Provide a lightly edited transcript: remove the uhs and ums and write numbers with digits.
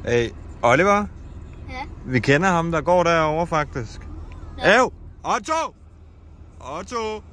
Hey, Oliver? Ja? Vi kender ham, der går derovre faktisk. Ja. Otto! Otto!